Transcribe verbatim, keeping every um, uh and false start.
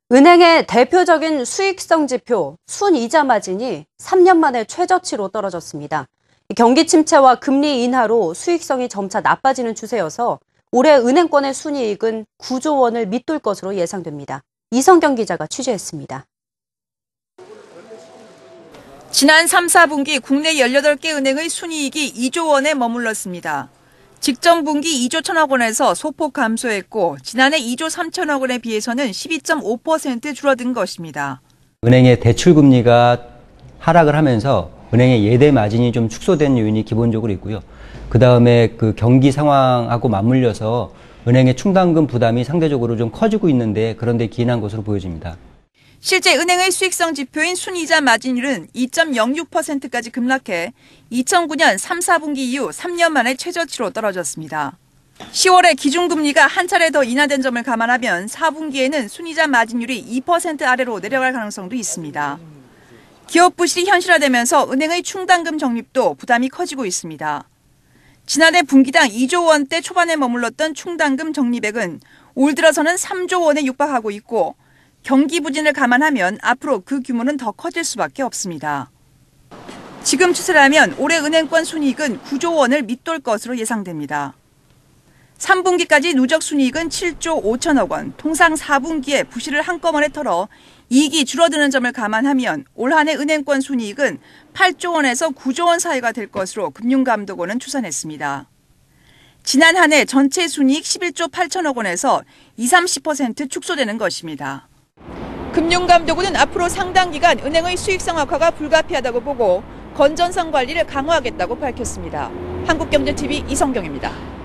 은행의 대표적인 수익성 지표 순이자 마진이 삼 년 만에 최저치로 떨어졌습니다. 경기 침체와 금리 인하로 수익성이 점차 나빠지는 추세여서 올해 은행권의 순이익은 구조 원을 밑돌 것으로 예상됩니다. 이성경 기자가 취재했습니다. 지난 삼, 사분기 국내 열여덟 개 은행의 순이익이 이조 원에 머물렀습니다. 직전 분기 이조 천억 원에서 소폭 감소했고 지난해 이조 삼천억 원에 비해서는 십이 점 오 퍼센트 줄어든 것입니다. 은행의 대출 금리가 하락을 하면서 은행의 예대 마진이 좀 축소된 요인이 기본적으로 있고요. 그 다음에 그 경기 상황하고 맞물려서 은행의 충당금 부담이 상대적으로 좀 커지고 있는데 그런 데 기인한 것으로 보여집니다. 실제 은행의 수익성 지표인 순이자 마진율은 이 점 영육 퍼센트까지 급락해 이천구 년 삼, 사분기 이후 삼 년 만에 최저치로 떨어졌습니다. 시월에 기준금리가 한 차례 더 인하된 점을 감안하면 사분기에는 순이자 마진율이 이 퍼센트 아래로 내려갈 가능성도 있습니다. 기업 부실이 현실화되면서 은행의 충당금 적립도 부담이 커지고 있습니다. 지난해 분기당 이조 원대 초반에 머물렀던 충당금 적립액은 올 들어서는 삼조 원에 육박하고 있고 경기 부진을 감안하면 앞으로 그 규모는 더 커질 수밖에 없습니다. 지금 추세라면 올해 은행권 순이익은 구조 원을 밑돌 것으로 예상됩니다. 삼분기까지 누적 순이익은 칠조 오천억 원, 통상 사분기에 부실을 한꺼번에 털어 이익이 줄어드는 점을 감안하면 올 한 해 은행권 순이익은 팔조 원에서 구조 원 사이가 될 것으로 금융감독원은 추산했습니다. 지난 한 해 전체 순이익 십일조 팔천억 원에서 이십, 삼십 퍼센트 축소되는 것입니다. 금융감독원은 앞으로 상당 기간 은행의 수익성 악화가 불가피하다고 보고 건전성 관리를 강화하겠다고 밝혔습니다. 한국경제티비 이성경입니다.